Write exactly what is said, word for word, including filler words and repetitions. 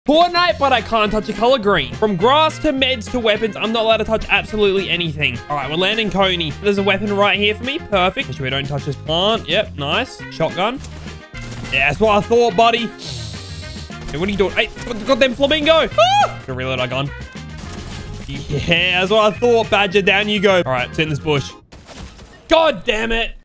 Fortnite, but I can't touch a color green. From grass to meds to weapons, I'm not allowed to touch absolutely anything. All right, we're landing Coney. There's a weapon right here for me. Perfect. Make sure we don't touch this plant. Yep, nice. Shotgun. Yeah, that's what I thought, buddy. Hey, what are you doing? Hey, got them flamingo. Ah! Gonna reload our gun. Yeah, that's what I thought, Badger. Down you go. All right, sit in this bush. God damn it.